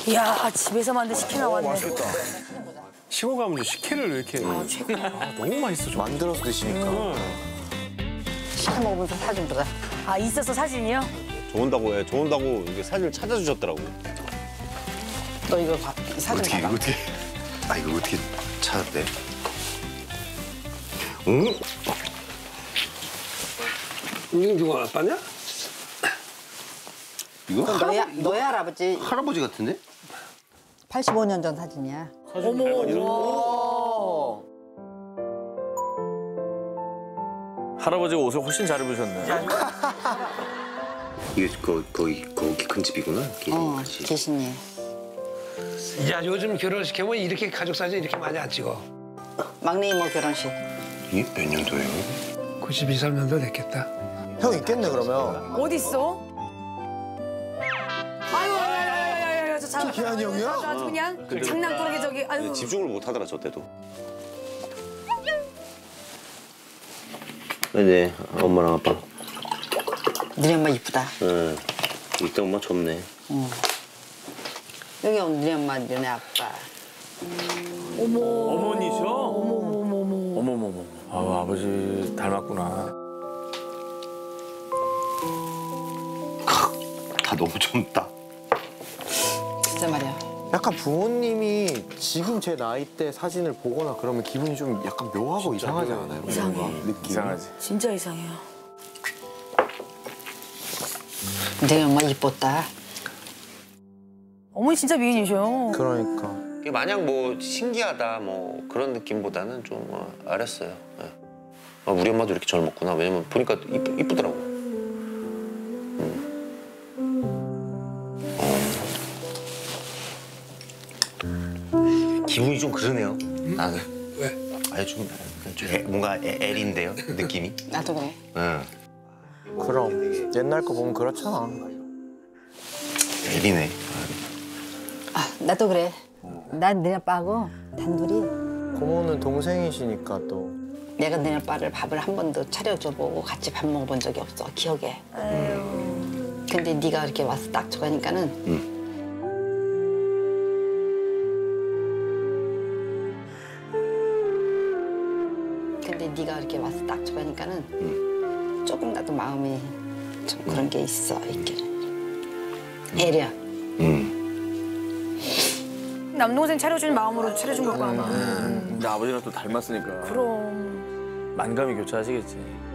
이야, 집에서 만든 식혜 나왔네. 맛있겠다. 시골 가면 이제 식혜를 왜 이렇게. 너무 맛있어. 만들어서 드시니까. 식혜 먹으면서 사진 보자. 아, 있었어, 사진이요? 좋은다고 해. 좋은다고 이게 사진을 찾아주셨더라고. 너 이거 사진 봐봐. 이거 어떻게 찾았대? 응? 이거 누가 아빠냐? 이거 너야 할아버지. 할아버지 같은데? 85년 전 사진이야. 할아버지가 옷을 훨씬 잘 입으셨네. 이게 거기 큰 집이구나. 같이. 계신예. 야, 요즘 결혼시키면 이렇게 가족 사진 이렇게 많이 안 찍어. 막내 이모 결혼식. 이게 몇 년도예요? 92, 3년도 됐겠다. 형 있겠네 그러면. 어디 있어? 아유, 야야야야야, 저 참. 기한이 형이야? 아주 그냥 장난꾸러기 저기. 아유. 집중을 못 하더라 저 때도. 네, 엄마랑 아빠. 너네 엄마 이쁘다. 응. 이때 엄마 좋네. 여기 너네 엄마, 너네 아빠. 어머니셔? 어머머머. 아, 아버지 닮았구나. 다 너무 젊다. 진짜 말이야. 약간 부모님이 지금 제 나이 때 사진을 보거나 그러면 기분이 좀 약간 묘하고 이상하지 않아요? 이상해. 느낌. 이상하지. 진짜 이상해요. 너네 엄마 이뻤다. 어머니 진짜 미인이셔. 그러니까. 이게 마냥 뭐 신기하다 뭐 그런 느낌보다는 좀 아렸어요. 네. 아, 우리 엄마도 이렇게 젊었구나. 왜냐면 보니까 이쁘더라고. 기분이 좀 그러네요. 나는. 왜? 아니 좀 뭔가 애린데요 느낌이. 나도 그래. 응. 그럼 옛날 거 보면 그렇잖아. 애리네. 아, 나도 그래. 난 너네 아빠하고 단둘이 고모는 동생이시니까 또. 내가 너네 아빠를 밥을 한 번도 차려줘보고 같이 밥 먹어본 적이 없어, 기억에. 근데 네가 이렇게 와서 딱 저거니까는 근데 네가 이렇게 와서 딱 저거니까는 조금이라도 마음이 좀 그런 게 있어, 있기는. 애려. 남동생 차려주는 마음으로 차려준 걸 거야, 아마. 근데 아버지랑 또 닮았으니까. 그럼. 만감이 교차하시겠지.